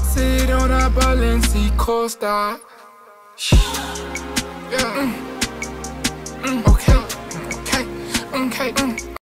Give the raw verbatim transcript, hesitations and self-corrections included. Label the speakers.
Speaker 1: Sit on a Balenci Costa. Yeah. Mm. Mm. Okay. Okay. Okay. Mm.